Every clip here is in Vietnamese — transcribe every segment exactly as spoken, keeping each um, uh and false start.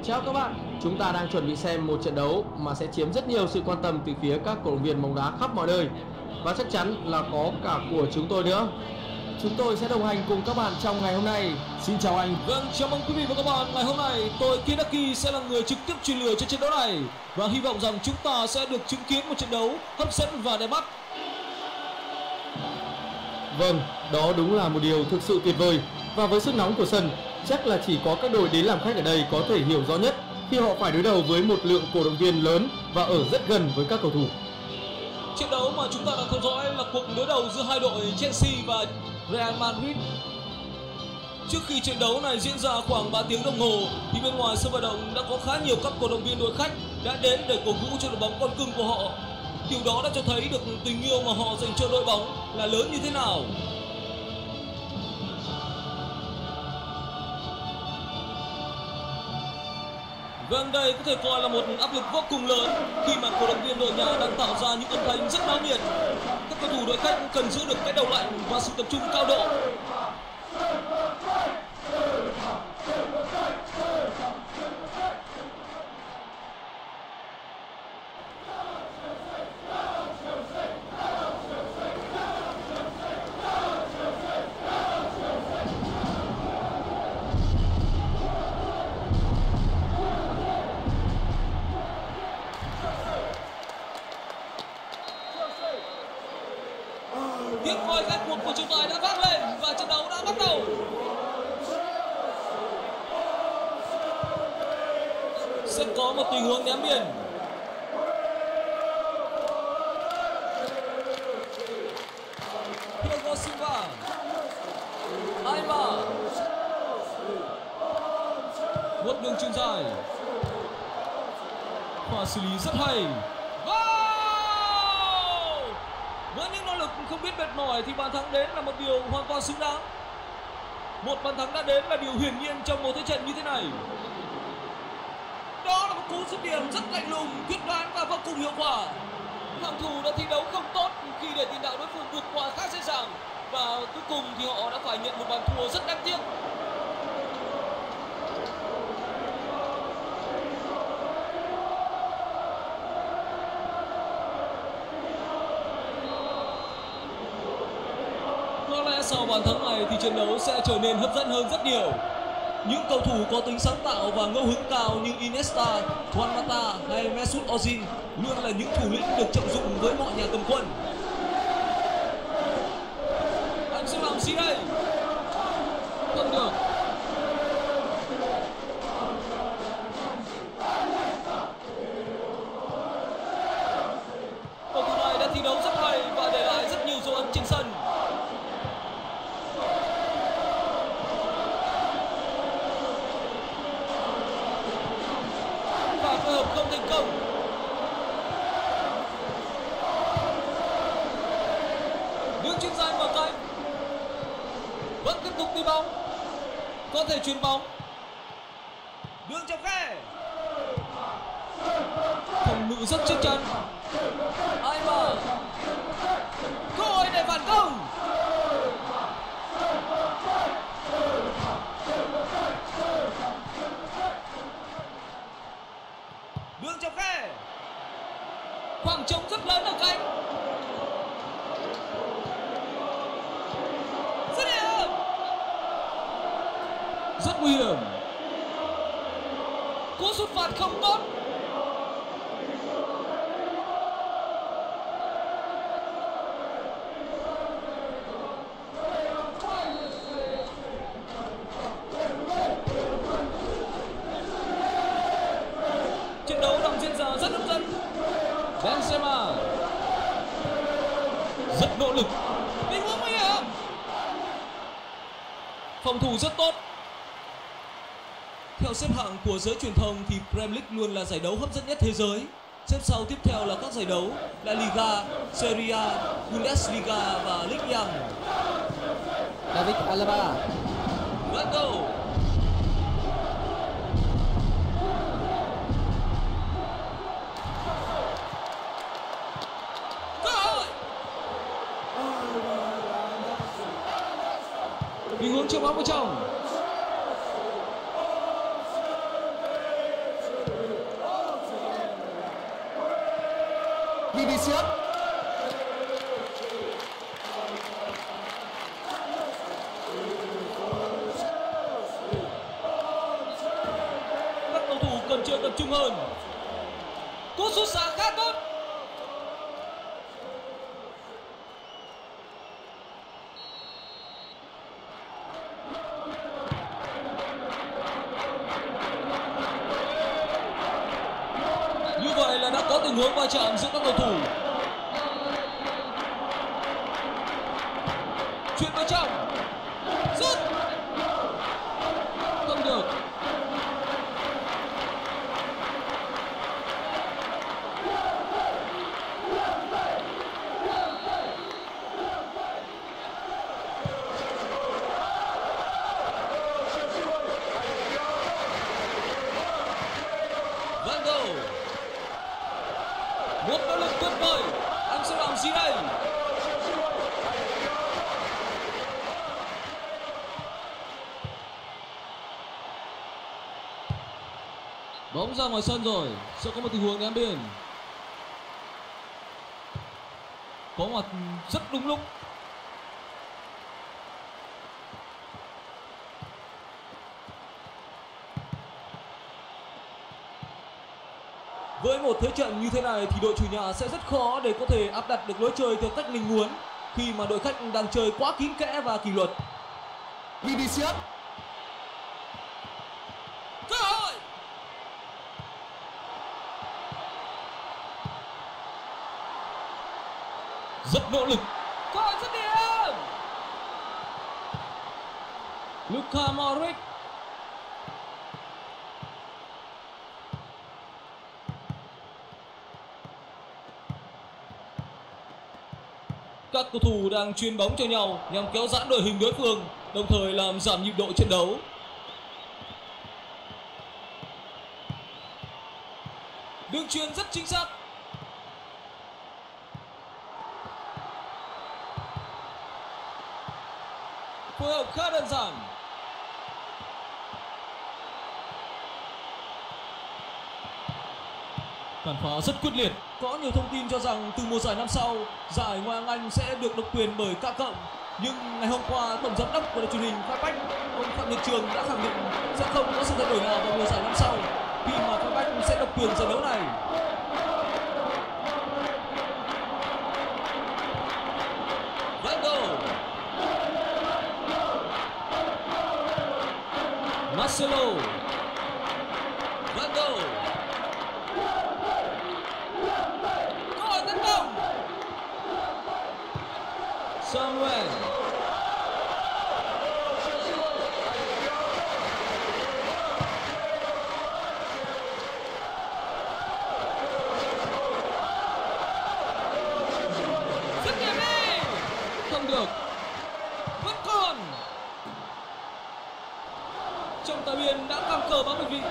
Chào các bạn, chúng ta đang chuẩn bị xem một trận đấu mà sẽ chiếm rất nhiều sự quan tâm từ phía các cổ động viên bóng đá khắp mọi nơi. Và chắc chắn là có cả của chúng tôi nữa. Chúng tôi sẽ đồng hành cùng các bạn trong ngày hôm nay. Xin chào anh. Vâng, chào mừng quý vị và các bạn. Ngày hôm nay tôi Kidaki sẽ là người trực tiếp truyền lửa cho trận đấu này. Và hy vọng rằng chúng ta sẽ được chứng kiến một trận đấu hấp dẫn và đẹp mắt. Vâng, đó đúng là một điều thực sự tuyệt vời. Và với sức nóng của sân, chắc là chỉ có các đội đến làm khách ở đây có thể hiểu rõ nhất khi họ phải đối đầu với một lượng cổ động viên lớn và ở rất gần với các cầu thủ. Trận đấu mà chúng ta đang theo dõi là cuộc đối đầu giữa hai đội Chelsea và Real Madrid. Trước khi trận đấu này diễn ra khoảng ba tiếng đồng hồ thì bên ngoài sân vận động đã có khá nhiều các cổ động viên đội khách đã đến để cổ vũ cho đội bóng con cưng của họ. Điều đó đã cho thấy được tình yêu mà họ dành cho đội bóng là lớn như thế nào. Vâng, đây có thể coi là một áp lực vô cùng lớn khi mà cổ động viên đội nhà đang tạo ra những âm thanh rất náo nhiệt. Các cầu thủ đội khách cũng cần giữ được cái đầu lạnh và sự tập trung cao độ. Tiếng còi khai cuộc của trọng tài đã vang lên và trận đấu đã bắt đầu. Sẽ có một tình huống ném biên. Thiago Silva, Aiba, một đường chuyền dài, pha xử lý rất hay. Với những nỗ lực không biết mệt mỏi thì bàn thắng đến là một điều hoàn toàn xứng đáng. Một bàn thắng đã đến là điều hiển nhiên trong một thế trận như thế này. Đó là một cú dứt điểm rất lạnh lùng, quyết đoán và vô cùng hiệu quả. Hàng thủ đã thi đấu không tốt khi để tiền đạo đối phương vượt qua khá dễ dàng và cuối cùng thì họ đã phải nhận một bàn thua rất đáng tiếc. Sau bàn thắng này thì trận đấu sẽ trở nên hấp dẫn hơn rất nhiều. Những cầu thủ có tính sáng tạo và ngẫu hứng cao như Iniesta, Juan Mata hay Mesut Ozil luôn là những thủ lĩnh được trọng dụng với mọi nhà cầm quân. Anh sẽ làm gì đây? Không được. Cầu thủ này đã thi đấu rất hay và để lại rất nhiều dấu ấn trên sân. Phối hợp không thành công. Đường chuyền dài mở cánh. Vẫn tiếp tục đi bóng. Có thể chuyền bóng. Đường chọc khe. Phòng ngự rất chắc chắn. Aiba. Cơ hội để phản công. Đường chọc khe. Khoảng trống rất lớn ở cánh. Rất hiểm. Rất nguy hiểm. Cú sút phạt không tốt. Trận đấu đang diễn ra rất hấp dẫn. Benzema rất nỗ lực. Tình huống nguy hiểm. Phòng thủ rất tốt. Theo xếp hạng của giới truyền thông thì Premier League luôn là giải đấu hấp dẫn nhất thế giới. Xếp sau tiếp theo là các giải đấu La Liga, Serie A, Bundesliga và Ligue một. David Alaba. Gato. Tình huống chuyền bóng vào trong. Vinicius. Các cầu thủ cần chơi tập trung hơn. Cú sút xa khá tốt. Như vậy là đã có tình huống va chạm giữa các cầu thủ. Chuyển vào trong. Sút. Không được. Van Gogh. Một nỗ lực tuyệt vời. Anh sẽ làm gì đây? Bóng ra ngoài sân rồi. Sẽ có một tình huống ném biên. Có mặt rất đúng lúc. Với một thế trận như thế này thì đội chủ nhà sẽ rất khó để có thể áp đặt được lối chơi theo cách mình muốn khi mà đội khách đang chơi quá kín kẽ và kỷ luật. Vinicius. Cơ hội. Rất nỗ lực. Cơ hội dứt điểm. Luka Modric. Các cầu thủ đang chuyền bóng cho nhau nhằm kéo giãn đội hình đối phương, đồng thời làm giảm nhịp độ trận đấu. Đường chuyền rất chính xác. Phối hợp khá đơn giản. Phản phá rất quyết liệt. Có nhiều thông tin cho rằng từ mùa giải năm sau, giải Ngoại hạng Anh sẽ được độc quyền bởi K cộng. Nhưng ngày hôm qua, tổng giám đốc của đài truyền hình Firebird, ông Phạm Nhật Trường đã khẳng định sẽ không có sự thay đổi nào vào mùa giải năm sau, khi mà Firebird sẽ độc quyền giải đấu này. Van Gogh. Marcelo. Van Gogh. Samuel. Dứt điểm đi. Không được. Vẫn còn. Trọng tài biên đã cắm cờ bắn một vị.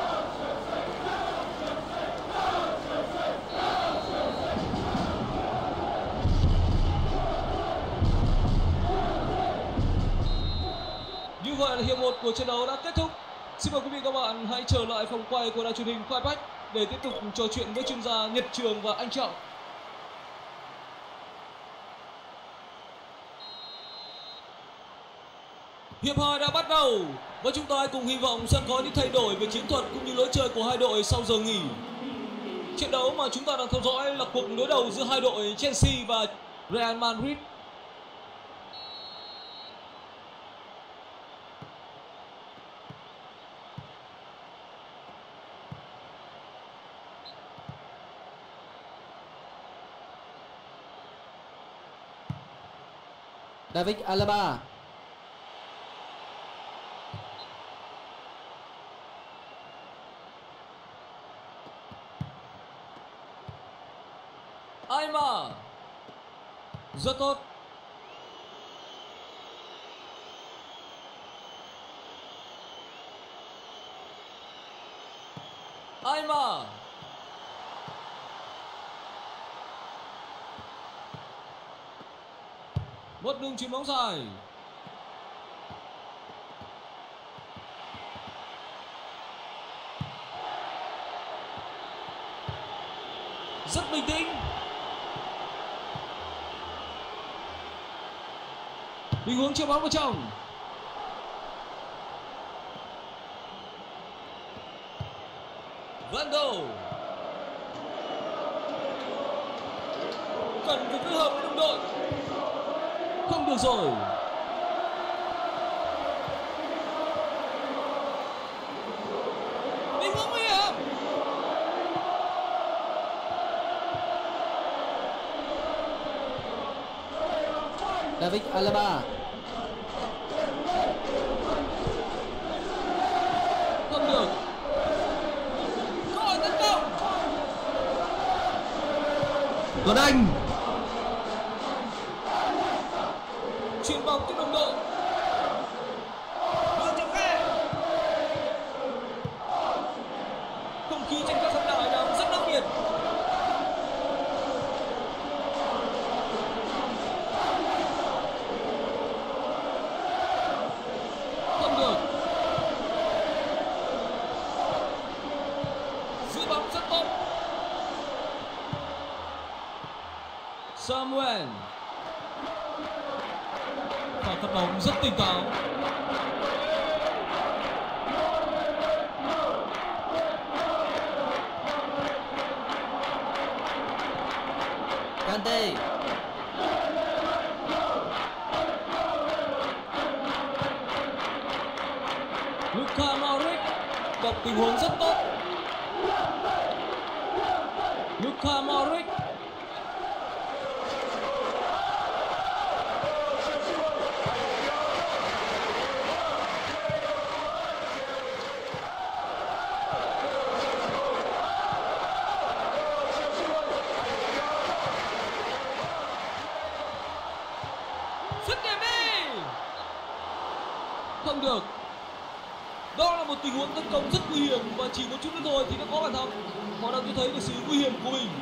Như vậy là hiệp một của trận đấu đã kết thúc. Xin mời quý vị và các bạn hãy trở lại phòng quay của đài truyền hình Firebird để tiếp tục trò chuyện với chuyên gia Nhật Trường và anh Trọng. Hiệp hai đã bắt đầu và chúng ta hãy cùng hy vọng sẽ có những thay đổi về chiến thuật cũng như lối chơi của hai đội sau giờ nghỉ. Trận đấu mà chúng ta đang theo dõi là cuộc đối đầu giữa hai đội Chelsea và Real Madrid. David Alaba. Aima. Rất tốt. Aima. Một đường chuyền bóng dài. Rất bình tĩnh. Tình huống chia bóng vào trong. Van Đô cần phải phối hợp với đồng đội. Không được rồi. Tình huống nguy hiểm. David Alaba. Không được. Cơ hội tấn công. Tuấn Anh. Chuyền bóng cho đồng đội. Đưa cho khe. Không khí trên các sân đài đang rất náo nhiệt. Không được. Giữ bóng rất tốt. Samuel. Và phát bóng rất tỉnh táo. Kante. Luka Modric đọc tình huống rất tốt. Luka Modric. Dứt điểm đi. Không được. Đó là một tình huống tấn công rất nguy hiểm và chỉ một chút nữa thôi thì đã có bàn thắng. Họ đang cho thấy được sự nguy hiểm của mình.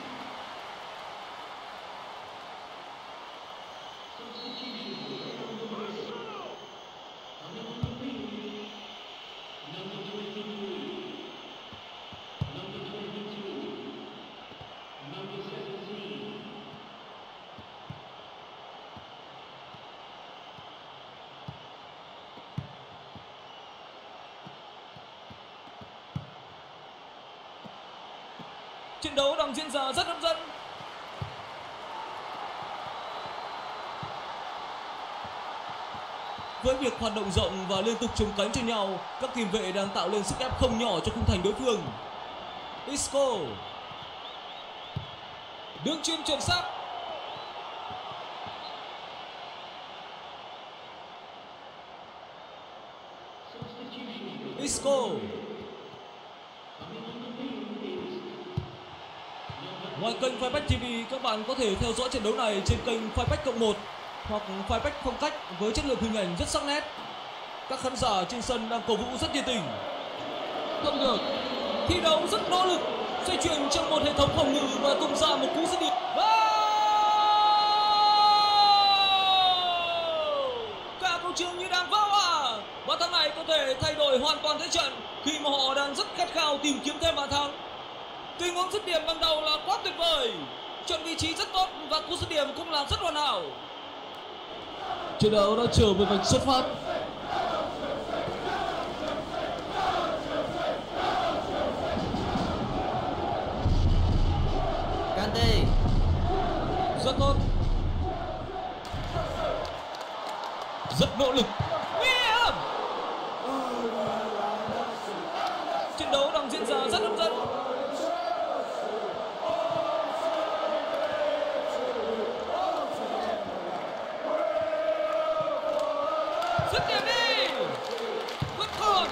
Trận đấu đang diễn ra rất hấp dẫn. Với việc hoạt động rộng và liên tục chống cánh cho nhau, các tiền vệ đang tạo lên sức ép không nhỏ cho khung thành đối phương. Isco. Đường chuyền chuẩn xác. Isco. Ngoài kênh Fireback ti vi, các bạn có thể theo dõi trận đấu này trên kênh Fireback cộng một hoặc Fireback phong cách với chất lượng hình ảnh rất sắc nét. Các khán giả trên sân đang cổ vũ rất nhiệt tình. Không được. Thi đấu rất nỗ lực, xoay chuyển trong một hệ thống phòng ngự và tung ra một cú dứt điểm. Cả cầu trường như đang vỡ hòa. Bàn thắng này có thể thay đổi hoàn toàn thế trận khi mà họ đang rất khát khao tìm kiếm thêm bàn thắng. Tình huống dứt điểm ban đầu là quá tuyệt vời, chọn vị trí rất tốt và cú dứt điểm cũng là rất hoàn hảo. Trận đấu đã trở về vạch xuất phát. Kante. Rất tốt. Rất nỗ lực. Nguy hiểm. Trận đấu đang diễn ra rất hấp dẫn. Dứt điểm đi. Vẫn còn.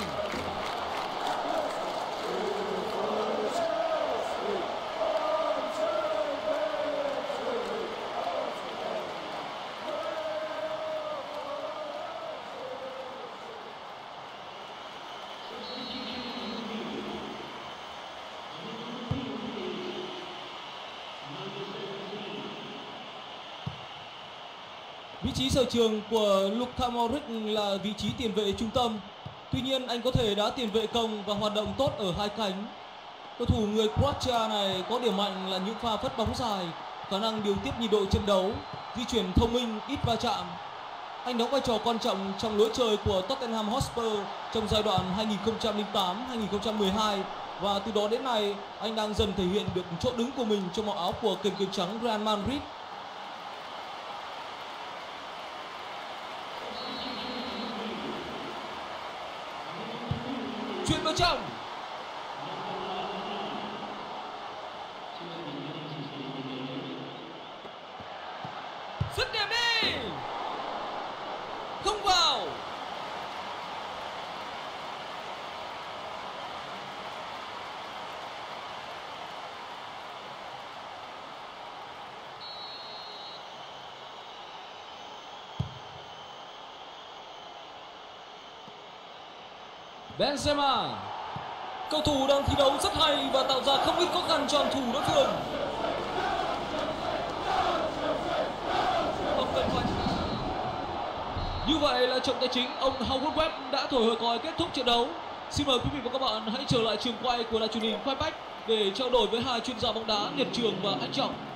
Vị trí sở trường của Luka Modric là vị trí tiền vệ trung tâm. Tuy nhiên anh có thể đá tiền vệ công và hoạt động tốt ở hai cánh. Cầu thủ người Croatia này có điểm mạnh là những pha phất bóng dài, khả năng điều tiết nhịp độ trận đấu, di chuyển thông minh, ít va chạm. Anh đóng vai trò quan trọng trong lối chơi của Tottenham Hotspur trong giai đoạn hai nghìn không trăm lẻ tám hai nghìn không trăm mười hai và từ đó đến nay anh đang dần thể hiện được chỗ đứng của mình trong màu áo của kền kền trắng Real Madrid. Chuyển vào trong. Dứt điểm đi. Không vào. Benzema, cầu thủ đang thi đấu rất hay và tạo ra không ít khó khăn cho thủ đối phương. Không cần phải. Như vậy là trọng tài chính ông Howard Webb đã thổi hồi còi kết thúc trận đấu. Xin mời quý vị và các bạn hãy trở lại trường quay của đài truyền hình Fight Back để trao đổi với hai chuyên gia bóng đá Nhật Trường và Anh Trọng.